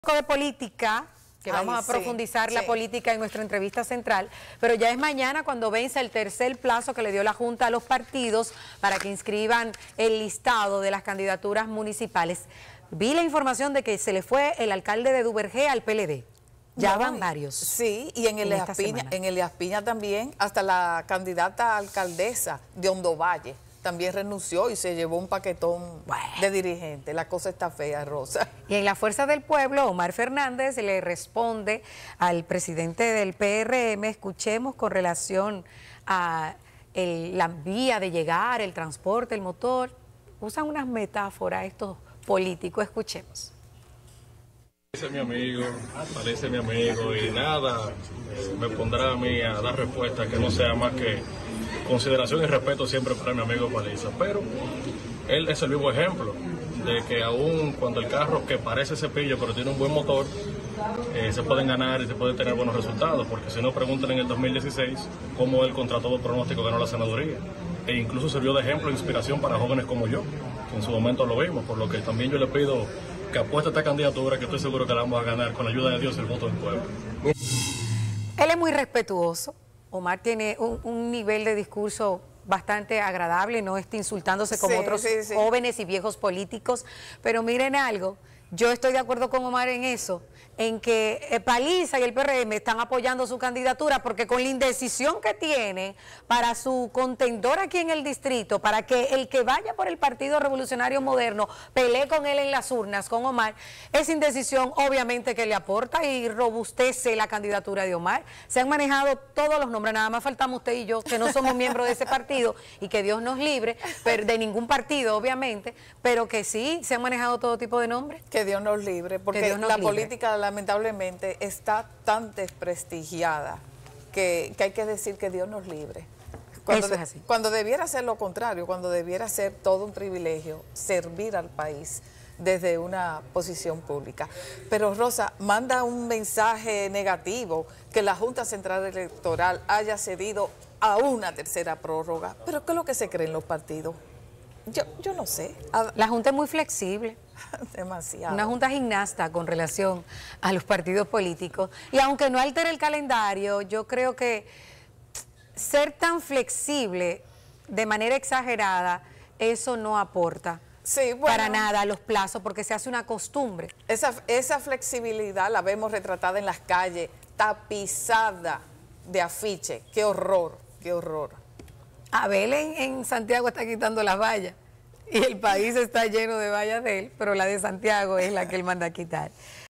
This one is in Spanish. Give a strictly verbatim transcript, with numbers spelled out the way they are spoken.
De política, que vamos Ay, a profundizar sí, la sí. política en nuestra entrevista central, pero ya es mañana cuando vence el tercer plazo que le dio la Junta a los partidos para que inscriban el listado de las candidaturas municipales. Vi la información de que se le fue el alcalde de Duvergé al P L D. Ya No, van varios. Sí, y en el, en esta Elías Piña, semana. en Elías Piña también, hasta la candidata a alcaldesa de Hondo Valle también renunció y se llevó un paquetón Bueno. de dirigentes. La cosa está fea, Rosa. Y en la Fuerza del Pueblo, Omar Fernández le responde al presidente del P R M. Escuchemos con relación a el- la vía de llegar, el transporte, el motor. Usan unas metáforas estos políticos. Escuchemos. Parece mi amigo, parece mi amigo y nada, eh, me pondrá a mí a dar respuesta que no sea más que consideración y respeto siempre para mi amigo Paliza. Pero él es el vivo ejemplo de que aún cuando el carro que parece cepillo pero tiene un buen motor, eh, se pueden ganar y se pueden tener buenos resultados, porque si no preguntan en el dos mil dieciséis cómo él contra todo pronóstico ganó la senaduría. E incluso sirvió de ejemplo e inspiración para jóvenes como yo, que en su momento lo vimos, por lo que también yo le pido que apueste esta candidatura, que estoy seguro que la vamos a ganar con la ayuda de Dios y el voto del pueblo. Él es muy respetuoso. Omar tiene un, un nivel de discurso bastante agradable, no está insultándose como Sí, otros sí, sí. jóvenes y viejos políticos, pero miren algo, yo estoy de acuerdo con Omar en eso, en que eh, Paliza y el P R M están apoyando su candidatura porque con la indecisión que tiene para su contendor aquí en el distrito, para que el que vaya por el Partido Revolucionario Moderno pelee con él en las urnas, con Omar, esa indecisión obviamente que le aporta y robustece la candidatura de Omar. Se han manejado todos los nombres, nada más faltamos usted y yo, que no somos miembros de ese partido y que Dios nos libre, pero de ningún partido obviamente, pero que sí, se han manejado todo tipo de nombres. Que Dios nos libre, porque Dios nos la libre. política lamentablemente está tan desprestigiada que, que hay que decir que Dios nos libre. Cuando, Eso es de- así. cuando debiera ser lo contrario, cuando debiera ser todo un privilegio servir al país desde una posición pública. Pero Rosa, manda un mensaje negativo que la Junta Central Electoral haya cedido a una tercera prórroga. Pero ¿qué es lo que se cree en los partidos? Yo, yo no sé. A- La Junta es muy flexible. demasiado. Una junta gimnasta con relación a los partidos políticos. Y aunque no altere el calendario, yo creo que ser tan flexible de manera exagerada, eso no aporta Sí, bueno, para nada a los plazos, porque se hace una costumbre. Esa, esa flexibilidad la vemos retratada en las calles, tapizada de afiche. Qué horror, qué horror. Abel en, en Santiago está quitando las vallas y el país está lleno de vallas de él, pero la de Santiago es la que él manda a quitar.